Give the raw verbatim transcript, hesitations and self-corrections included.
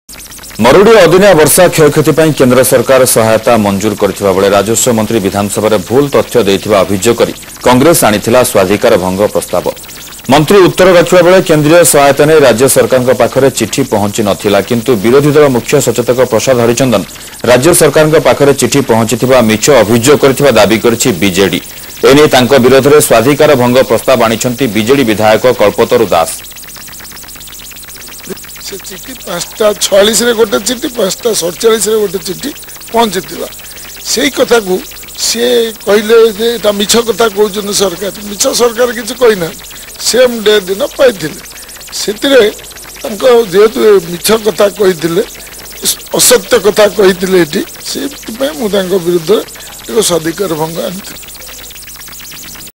मरुड़ी अदिनिया वर्षा क्षयक्षति पर केंद्र सरकार सहायता मंजूर करथिबा बेले राजस्व मंत्री विधानसभा भूल तथ्य देथिबा अभियोग करी कांग्रेस आनिथिला स्वाधिकार भंग प्रस्ताव। मंत्री उत्तर रखिबा बेले केंद्रीय सहायता ने राज्य सरकार पाखरे चिठी पहुंची नथिला, किंतु विरोधी दल मुख्य सचेतक प्रसाद हरिचंदन राज्य सरकार पाखरे चिठी पहुंचीथिबा मिछ अभियोग करथिबा दाबी करछि बीजेडी। एने तांको विरोध में स्वाधिकार भंग प्रस्ताव आनिछंती बीजेडी विधायक कल्पतरु दास। से चिठी पांचटा छयालीस रे गोटे चिठी पांचटा सड़चाश रे गोटे चिठी पहुंची से कथा को सी कहले जे एटा मिछ कथा कहउछन सरकार मिछ सरकार किछ कहिना सेम डे दिन पाइथिले सेतिरे तांको जेतु मिछ कथा कहिथिले असत्य कथा कहिथिले एठी से मैं मु तांको विरुद्ध एक स्वाधिकार भंग आनिथिले।